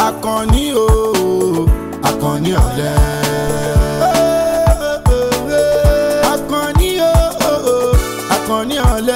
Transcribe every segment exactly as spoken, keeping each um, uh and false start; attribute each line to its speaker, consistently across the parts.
Speaker 1: Akànní o, Akànní ọ̀lẹ. Akànní o, Akànní ọ̀lẹ.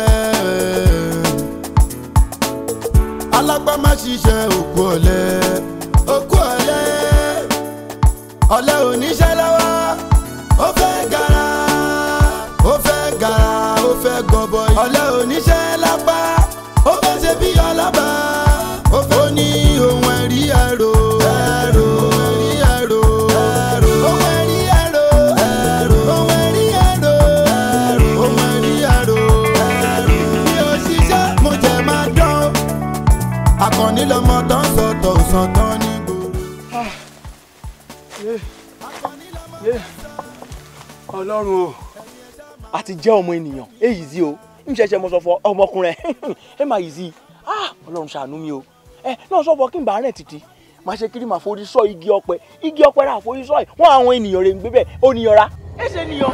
Speaker 1: Alápá má ṣiṣẹ́ òkú ọ̀lẹ, òkú ọ̀lẹ. Ọ̀lẹ oníṣẹ́ lọ́wọ́, ó fẹ́ gara, ó fẹ́ gara, ó fẹ́ gọbọi. Ọ̀lẹ oníṣẹ́ lápá, ó fẹ́ ṣe bí ọlọ́ba. Ó fẹ́ ní ohun ẹ̀rí ẹ̀rọ, ẹ̀rọ, ẹ̀rí ẹ̀rọ, ẹ̀rọ, ohun ẹ̀rí ẹ̀rọ, ẹ̀rọ, ohun ẹ̀rí ẹ̀rọ, ẹ̀rọ, ohun ẹ̀rí ẹ̀rọ, ẹ̀rọ. Bí o ṣiṣẹ́, mo jẹ́ máa dán. Akànní lọmọ tán sọ̀tọ̀ sọ̀tọ̀ ní gbòòrò.
Speaker 2: Ọlọ́run o, a ti jẹ́ ọmọ ènìyàn èyí sí o ń ṣẹ̀ṣẹ̀ mo sọ fún ọmọkùnrin ẹ máa yìí sí Ọlọ́run ṣàánú mi o ẹ náà sọ fún kí n bá rẹ̀ títí máa ṣe kiri máa forí sọ igi ọ̀pẹ igi ọ̀pẹ rà forí sọ ẹ wọn àwọn ènìyàn rẹ̀ ń gbé bẹ́ẹ̀ ó níyàn ra ẹ ṣe níyàn.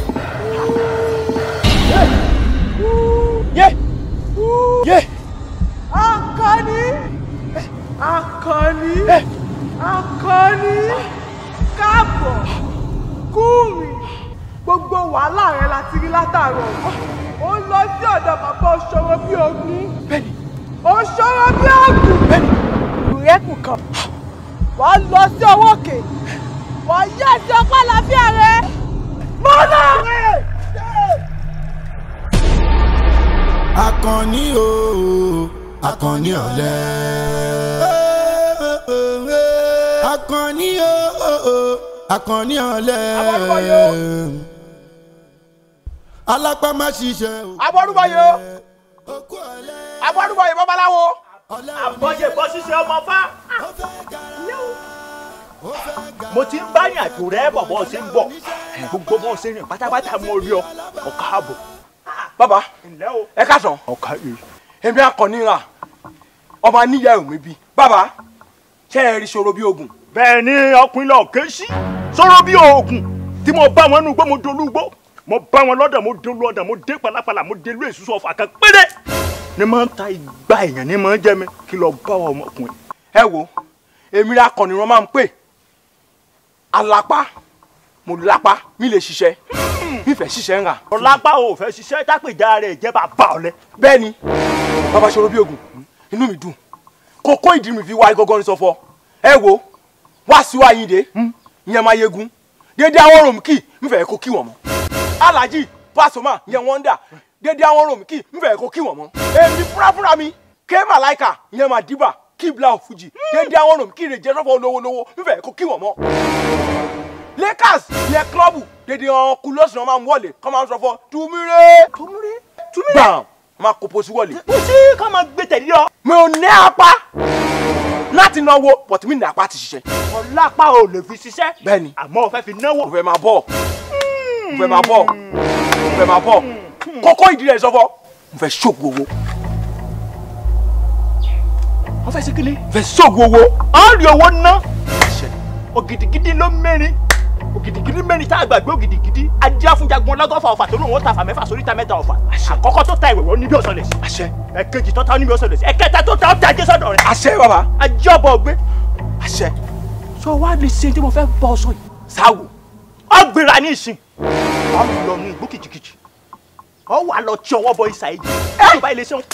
Speaker 2: yé yé.
Speaker 3: Akànní Akànní Akànní káàbọ̀ kúrì gbogbo wàhálà rẹ láti rí látàárọ̀ ó lọ sí ọ̀dọ̀ bàbá Òṣòro bí ogun Òṣòro bí ogun ìrẹ́kùn kan wà á lọ sí ọwọ́ òkè wà á yẹ ẹsẹ̀ ọpá àlàáfíà rẹ mọ́nà rẹ.
Speaker 1: Akànní o, Akànní ọ̀lẹ. Akànní o, Akànní ọ̀lẹ. Alápá má ṣiṣẹ́ o.
Speaker 4: Abọ́dúbọ̀yé Abọ́dúbọ̀yé babaláwo. Àbọ̀yé bọ́ ṣiṣẹ́ ọmọ fá. Mo ti ń bá ní àjò rẹ bọ̀ bọ́ ṣe ń bọ̀. Gbogbo bọ́ ṣe rìn pátápátá mo rí ọ. Ọ̀ka àbọ̀.
Speaker 2: Bàbá ẹ káàsán.
Speaker 4: Ọ̀ka yìí.
Speaker 2: Èmi Akànní ra ọmọ aníyà òmí bí. Bàbá ṣé ẹ rí Ṣòro bí ogun.
Speaker 4: Bẹ́ẹ̀ ni ọkùnrin lọ ké sí. Ṣòro bí ogun tí mo bá wọn nú gbó mo dolú gbó. Mo bá wọn lọ́dọ̀ mo dolú ọ̀dọ̀ mo dé palapala mo dé lú èsùsù ọ̀fà kan péré. Ní máa ń ta ìgbà èèyàn ní máa ń jẹ́ mi kí lọ bá wa ọmọkùnrin.
Speaker 2: Ẹ wo èmi ra Akànní wọn máa ń pè alápá mo lápá mi lè ṣiṣẹ́ mi fẹ́ ṣiṣẹ́ ń rà.
Speaker 4: Ọlápá ò fẹ́ ṣiṣẹ́ tápèjà rẹ̀ jẹ́ bàbá ọ̀lẹ.
Speaker 2: Bẹ́ẹ̀ ni bàbá Ṣòro bí ogun inú mi dùn kókó ìdí mi fi wá igọ́gọ́ ní sọfọ. Ẹ wo wá sí wa yín dé ìyẹn máa yegun dédé àwọn ròmùkì mi fẹ́ kó kí wọn mọ́. Alhaji Pasuma ìyẹn wọ́n dà dédé àwọn ròmùkì mi fẹ́ kó kí wọn mọ́. Èmi fúrafúra mi ké màláìkà ìyẹn máa dìbà kí bla òfujì dédé àwọn ròmùkì rè jẹ́ sọ́fọ́ olówó lówó mi fẹ́ kó kí wọn mọ́. Lakers ìyẹn klọ́ọ̀bù dédé àwọn kúlọ́ọ̀sì náà máa ń wọlé kọ́ máa ń sọ fọ́ túmíré
Speaker 4: túmíré túmíré
Speaker 2: gbàm máa kó posi wọlé.
Speaker 4: kò sí ká máa gbé tẹ̀lé ọ.
Speaker 2: mi ò ní apá láti náwó but mi ní apá ti ṣiṣẹ́.
Speaker 4: Ọlápá ò lè fi ṣiṣẹ́.
Speaker 2: Bẹ́ẹ̀ni
Speaker 4: àmọ́ o fẹ́ fi náwó.
Speaker 2: mo fẹ́ máa bọ̀ mo fẹ́ máa bọ̀ mo fẹ́ máa bọ̀ kókó ìdí rẹ̀ sọ́fọ́ mo fẹ́ ṣògùn owó.
Speaker 4: wọ́n fẹ́ ṣe kí ni.
Speaker 2: mo fẹ́ ṣògùn owó.
Speaker 4: a rí owó ná. ògìdìgìdì ló mẹ́rin ògìdìgìdì mẹ́rin tá a gbàgbé ògìdìgìdì ajé afúnjagun ọlọ́gọ́fà ọ̀fà tó lóun ó ta fà mẹ́fà sórí ta mẹ́ta ọ̀fà. àkọ́kọ́ tó ta ìwẹ̀wọ̀ níbi ọ̀sán lẹ̀ sí.
Speaker 2: àṣẹ.
Speaker 4: ẹ̀kejì tó ta níbi ọ̀sán lẹ̀ sí. ẹ̀kẹta tó ta ọ̀tá ajé sọ́dọ̀ rẹ̀.
Speaker 2: àṣẹ bàbá.
Speaker 4: ajé ọbọ̀ ọgbẹ́.
Speaker 2: àṣẹ.
Speaker 4: sọ wá lè ṣe tí mo fẹ́ bọ́ ọ sọ yìí.
Speaker 2: sáwò.
Speaker 4: ọ gbéra ní ìsìn. ọ lọ ní igbó kìjìkìjì. ọ wà lọ tí ọwọ́ bọ ìsà yìí. ẹ tó bá ilé ṣeun.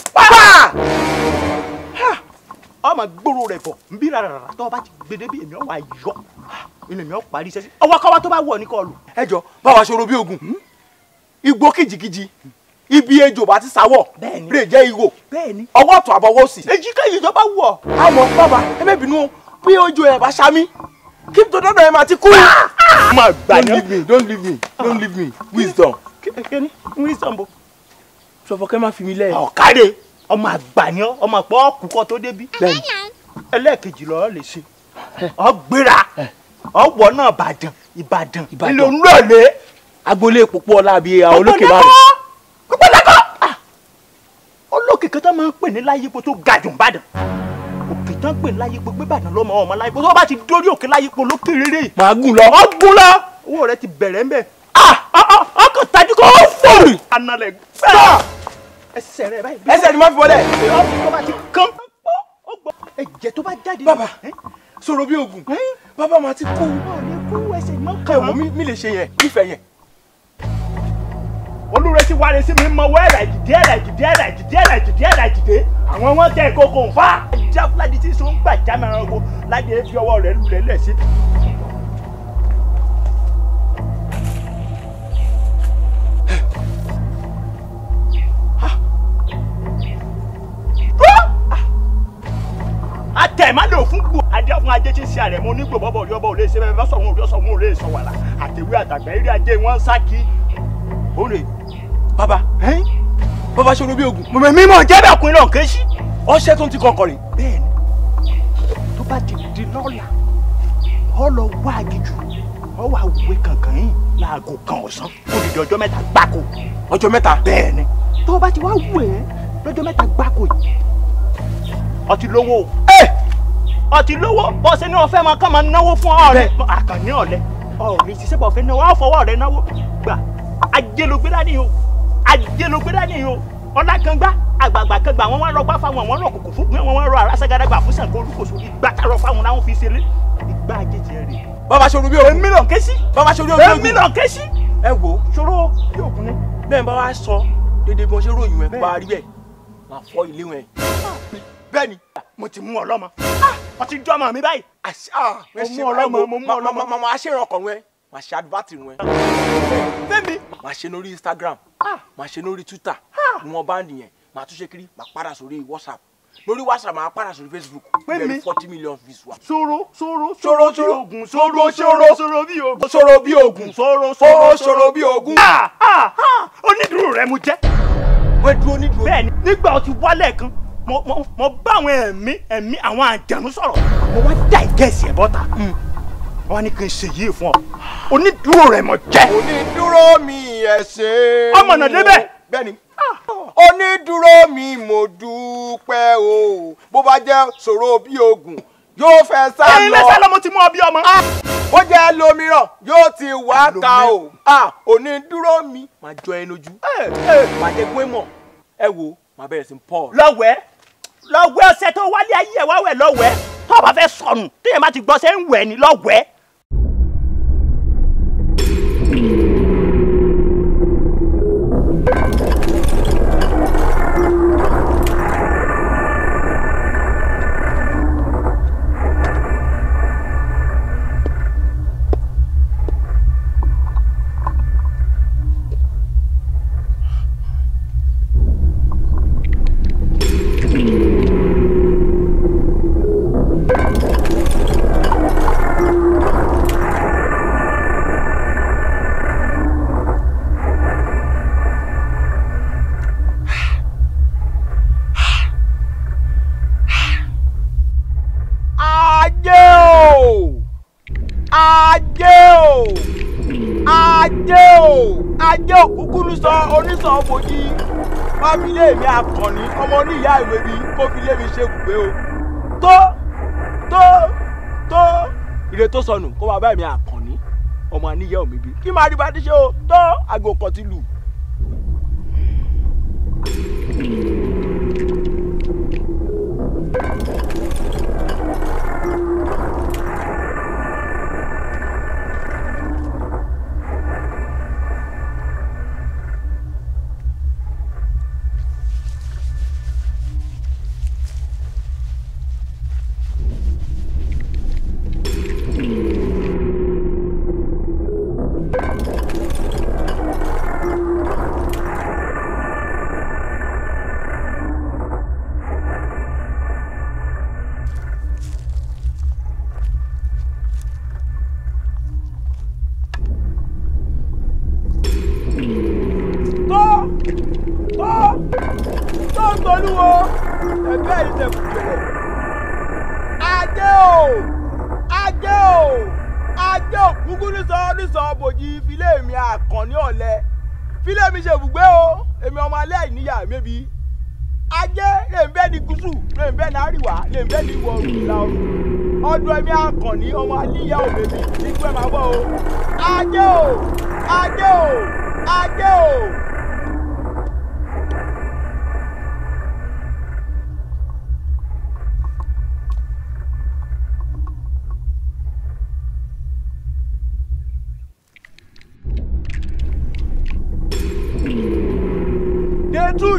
Speaker 4: ọmọ gbòòrò rẹ bọ nbí rárá tó o bá ti gbèdé bí èmi ọ wà yọ ilé mi ọ parí iṣẹ́ sí ọwọ́ kọ́wọ́ tó bá wọ̀ ní kọlù.
Speaker 2: ẹ jọ báwa Ṣòro bí ogun igbó kìjìkìjì ibi ejò bá ti sáwọ rè jẹ ihò ọwọ́ ọ̀tún àbọ̀wọ́ òsì.
Speaker 4: èjìkéyìí tó bá wù ọ́.
Speaker 2: àmọ́ bàbá ẹ bẹ bínú bí ojú ẹ bá ṣámi kí n tó dọdọ ẹ máa ti kú. don't leave me don't leave me don't leave me wisdom.
Speaker 4: kíni wisdom bo.
Speaker 2: sọfọkẹ́ máa fi mi lẹ́yìn.
Speaker 4: ọ̀kadì ọmọ àgbà ni ọ ọmọ àpọ̀ ọkùnkọ tó débi. ẹlẹ́ẹ̀kejì lọ́ọ́ lè ṣe ọ gbéra ọwọ́ náà Ìbàdàn Ìbàdàn ilé olóòlé
Speaker 2: agboolé pópó ọlá bíi àwọn olókè márùn.
Speaker 4: pópó lẹ́kọ̀ọ́ olókè kan tó máa ń pè ní Láyípo tó ga jù Ìbàdàn òkè tó ń pè ní Láyípo gbé Ìbàdàn lọ́mọ ọmọ Láyípo tó bá ti dórí òkè Láyípo lókè rere.
Speaker 2: màá gùn lọ.
Speaker 4: ọ gùn lọ owó rẹ ti bẹ̀rẹ̀ ńbẹ. ọkọ̀ tajú kò fòrì. analẹ̀ gbẹ́rẹ́ ẹsẹ̀ rẹ báyìí.
Speaker 2: ẹsẹ̀ ni wọ́n fi wọlé.
Speaker 4: ọkọ̀ tó bá ti kán ẹ̀jẹ̀ tó bá jáde.
Speaker 2: bàbá sọ̀rọ̀ bí ogun bàbá máa ti kú.
Speaker 4: kú ẹsẹ̀ mọ́
Speaker 2: ẹ wò mí mi lè ṣe yẹn nífẹ̀ẹ́ yẹn.
Speaker 4: olùrẹ ti wáre sí mi mọ wọ ẹ̀rà ìdìdí ẹ̀rà ìdìdí ẹ̀rà ìdìdí ẹ̀rà ìdìdí ẹ̀rà ìdìdí àwọn wọn tẹ ìkókò ń fa. ajá fúlàdì tí sọ ń gbà já mẹ́ran ko láti fi ọwọ́ rẹ̀ lulẹ̀ lẹ̀ sí. atẹ má lè fún gbò adé fún ajé tí ń ṣe àrẹ̀mọ onígbò bọ́bọ̀ orí ọba ò lè ṣe bẹ́ẹ̀ fẹ́ sọ̀rọ̀ orí ọ̀sọ̀ wọn ò lè sọ wàrà àtẹ̀wé àtàgbà eré ajé wọn sá kí.
Speaker 2: ó lè bàbá bàbá ṣòro bí ogun.
Speaker 4: mọ̀mọ́ mi mọ̀ jẹ́ bẹ́ẹ̀ ọkùnrin náà ké sí.
Speaker 2: ọṣẹ tó ń ti kọkọ rè.
Speaker 4: bẹ́ẹ̀ni tó bá ti di lọ́la ọ lọ wá agijù ọ wá wé kankan yìí láago kan ọ̀sán ó di ọjọ́ mẹ́ta gbáko.
Speaker 2: ọjọ́ mẹ́ta.
Speaker 4: bẹ́ẹ̀ni tó bá ti wá wù ẹ́ lọ́jọ́ mẹ́ta gbáko yìí ọtí lówó ẹ ọtí lówó bọ́sẹ̀ ní ọ̀fẹ́ máa kàn máa náwó fún ọ̀rẹ́ àkànní ọ̀lẹ́ ọ̀rẹ́ ṣiṣẹ́ bọ̀ fẹ́ náwó àfọwọ́ rẹ̀ náwó gbà ajé ló gbé dání o ajé ló gbé dání o ọlá kan gbá àgbààgbà kan gbà wọn wá rọgbà fáwọn àwọn rọkùnkùn fún wọn wọn rọ àrásàgàdàgbà fún Ṣàngó Olúkòso ìgbà tààrọ fáwọn làwọn fi ṣeré ìgbà ajé tiẹ̀ rè.
Speaker 2: bàbá ṣòro bí ogun.
Speaker 4: èmi náà ké sí.
Speaker 2: bàbá ṣòro bí ogun.
Speaker 4: èmi náà ké sí.
Speaker 2: ẹ wò
Speaker 4: ṣòro bí ogun ni.
Speaker 2: bẹ́ẹ̀ bá wá sọ dédé bí wọ́n ṣe ròyìn ẹ̀ bá rí bẹ́ẹ̀ máa fọ́ ilé wọn. bẹ́ẹ̀ni
Speaker 4: mo ti mú ọlọ́mọ mo ti jọ́ ọmọ mi báyìí.
Speaker 2: mo mú ọlọ́mọ mo mú ọlọ́mọ mo máa ṣèrànwọ́ ọkọ̀ wọn máa ṣe advert wọn.
Speaker 4: fẹ́mi.
Speaker 2: máa ṣe lórí Instagram máa ṣe lórí Twitter ni wọ́n bá nìyẹn máa tún ṣe kiri máa padà sórí WhatsApp lórí WhatsApp máa padà sórí Facebook bẹ́ẹ̀ forty million views wa.
Speaker 4: sọ̀rọ̀ sọ̀rọ̀
Speaker 2: sọ̀rọ̀
Speaker 4: bí
Speaker 2: sọ̀rọ̀
Speaker 4: ogun
Speaker 2: sọ̀rọ̀
Speaker 4: sọ̀rọ̀ sọ̀rọ̀ bí ogun
Speaker 2: sọ̀rọ̀ bí ogun
Speaker 4: sọ̀rọ̀
Speaker 2: sọ̀rọ̀ sọ̀rọ̀ bí ogun.
Speaker 4: onídùúró rẹ mo jẹ́.
Speaker 2: wọ́n dúró onídùúró.
Speaker 4: bẹ́ẹ̀ni nígbà ó ti wálẹ̀ kan mo mo mo bá àwọn ẹ̀mí ẹ̀mí àwọn àjànú sọ̀rọ̀ mo wá dá ìgẹ̀ẹ́sì ẹ̀ bọ́ta wọ́n ní kí n ṣe yìí fún ọ onídùúró rẹ mo jẹ́.
Speaker 2: onídùúró mi ẹ̀ ṣe.
Speaker 4: ọmọ náà débẹ̀.
Speaker 2: bẹ́ẹ̀ni onídùúró mi mo dúpẹ́ o bó bá jẹ́ sọ̀rọ̀ bí ogun yóò fẹ́ sá lọ.
Speaker 4: ẹyin lẹ́sẹ̀ lọ́mọ ti mú ọ bí ọmọ.
Speaker 2: bó jẹ́ lómìíràn yóò ti wá ká o onídùúró mi máa jọ ẹ lójú máa jẹ́ pé mọ̀ ẹ wo máa bẹ̀rẹ̀ sí pọ̀.
Speaker 4: lọ́wẹ́ lọ́wẹ́ ọ̀sẹ̀ tó wálé ayé ẹ̀ wá wẹ̀ lọ́wẹ́ tó o bá fẹ́ sọnù téèyàn bá ti gbọ́ sẹ́ ń wẹ̀ ní lọ́wẹ́.
Speaker 2: ajé òkúkúrú sọ onísàn bòjì fábílẹ̀ mi Àkànní ọmọ oníyá ìwé bí kó fi lé mi ṣe gbùgbé o tó tó tó ire tó sọnù kó máa bá mi Àkànní ọmọ àníyá òmí bí kí máa rí bá ti ṣe o tó aago kan ti lù. ọdún ẹ̀mí Àkànní ọmọ àníyá òbèbí nígbà máa bọ̀ o ajé o ajé o ajé o.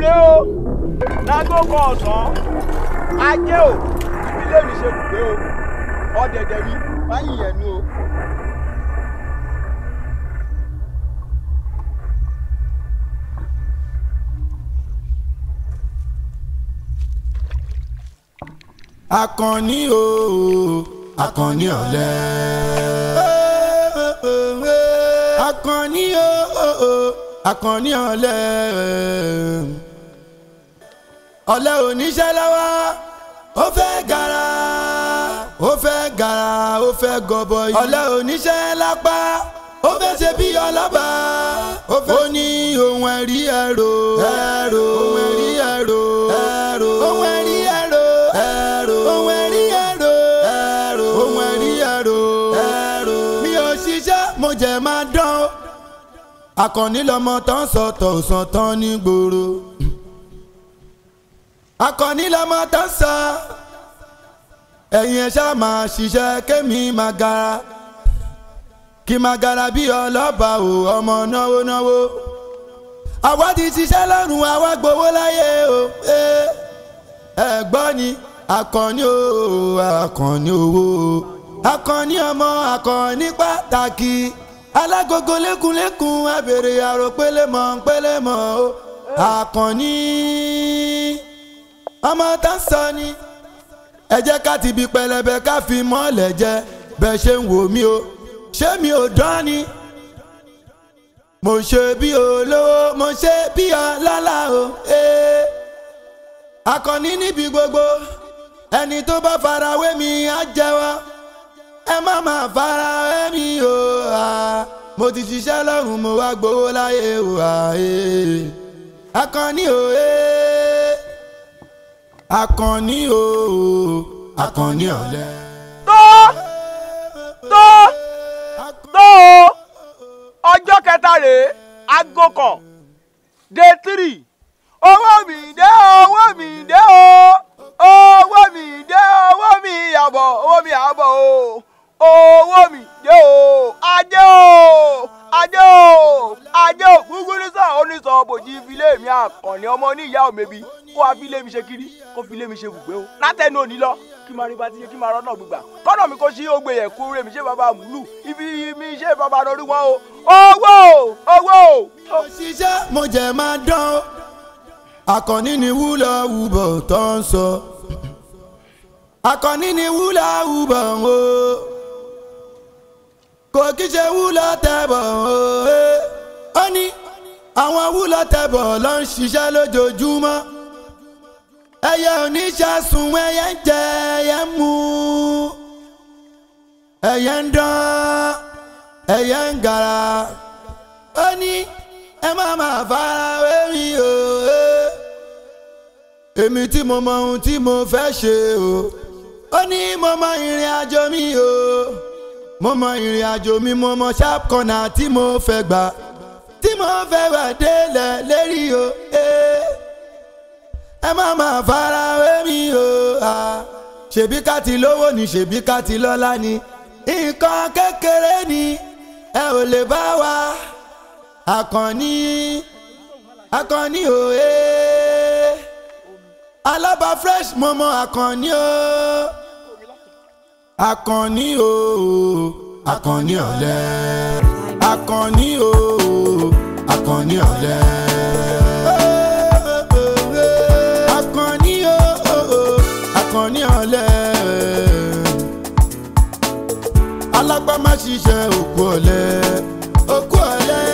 Speaker 2: rẹ o lágbo kan ọ̀sán ajé o ilé mi ṣe bùgbé o ọ̀dẹ̀dẹ̀ mi báyìí yẹn nu o.
Speaker 1: Akànní o Akànní ọ̀lẹ. Akànní o Akànní ọ̀lẹ. Ọ̀lẹ oníṣẹ́ lọ́wọ́ ó fẹ́ gara ó fẹ́ gara ó fẹ́ gọbọi. Ọ̀lẹ oníṣẹ́ lápá ó fẹ́ ṣe bí ọlọ́ba ó fẹ́. Ó ní ohun ẹ̀rí ẹ̀rọ ẹ̀rọ ohun ẹ̀rí ẹ̀rọ ẹ̀rọ ohun ẹ̀rí ẹ̀rọ ẹ̀rọ ohun ẹ̀rí ẹ̀rọ ẹ̀rọ ohun ẹ̀rí ẹ̀rọ ẹ̀rọ. Mi ò ṣiṣẹ́ mo jẹ́ máa dán o. Akànní lọmọ tán sọ̀tọ̀ sọ̀tàn ní gbòòrò. Akànní lọmọ tán sọ ẹ̀yin ẹ̀ ṣá máa ṣiṣẹ́ kémi máa gara kí máa gara bí ọlọ́ba o ọmọ náwó náwó. Àwa ti ṣiṣẹ́ lọ́rùn àwa gbowó láyé o ẹ gbọ́ ni Akànní o Akànní owó Akànní ọmọ Akànní pàtàkì alágogo lékunlékun abèrè àrò pélémọ̀ pélémọ̀ o Akànní ọmọ tá sọ ni ẹ jẹ́ ká ti bi pẹlẹbẹ ká fi mọ́lẹ̀ jẹ bẹ́ẹ̀ ṣe ń wò mí o ṣé mi ò dán ni mo ṣe bí olówó mo ṣe bí ọlọ́lá o ee Akànní níbi gbogbo ẹni tó bá farawé mi á jẹ́wọ́ ẹ má má farawé mi o mo ti ṣiṣẹ́ lọ́rùn mo wá gbowó láyé o ee Akànní o ee Akànní o Akànní ọ̀lẹ.
Speaker 2: tó tó tó ọjọ́ kẹta rèé aago kan day three owó mi dé owó mi dé o owó mi dé owó mi àbọ̀ owó mi àbọ̀ o owó mi dé o ajé o ajé o ajé o gúgúrú sọ oníṣọ bòjì ìfilé mi Akànní ọmọ oníyàá òmèbí kó wá fi lé mi ṣe kiri kó fi lé mi ṣe bùgbé o látẹnu òní lọ kí máa rí bá ti ṣe kí máa rọ́nà gbígbà kọ́nà mi kó ṣí ògbè yẹn kú rèmi ṣé bàbá múlù ibi mi ṣé bàbá lórí wọn o owó owó.
Speaker 1: Òṣìṣẹ́ mo jẹ́ máa dán o Akànní ni wúlọ̀ wúbọ̀ tó ń sọ Akànní ni wúlọ̀ wúbọ̀ o kò kí ṣe wúlọ̀ tẹ̀bọ̀ o ó ní àwọn wúlọ̀ tẹ̀bọ̀ ló ń ṣiṣẹ́ lójoojúmọ́ ẹyẹ oníṣàsùn ẹyẹ ń jẹ ẹyẹ ń mu ẹyẹ ń dán ẹyẹ ń gara ó ní ẹ má má farawé mi o èmi tí mo mọ ohun tí mo fẹ́ ṣe o ó ní mo mọ ìrìn àjò mi o mo mọ ìrìn àjò mi mo mọ sharp corner tí mo fẹ́ gbà tí mo fẹ́ wà délẹ̀ lérí o ẹ má má farawé mi o ṣèbí ká ti lówó ni ṣèbí ká ti lọ́lá ni nǹkan kékeré ni ẹ ò lè bá wa Akànní Akànní o ee Alábà fresh mọ́mọ́ Akànní o Akànní o Akànní ọ̀lẹ Akànní o Akànní ọ̀lẹ. Akànní o Akànní ọ̀lẹ alágbá má ṣiṣẹ́ òkú ọ̀lẹ òkú ọ̀lẹ.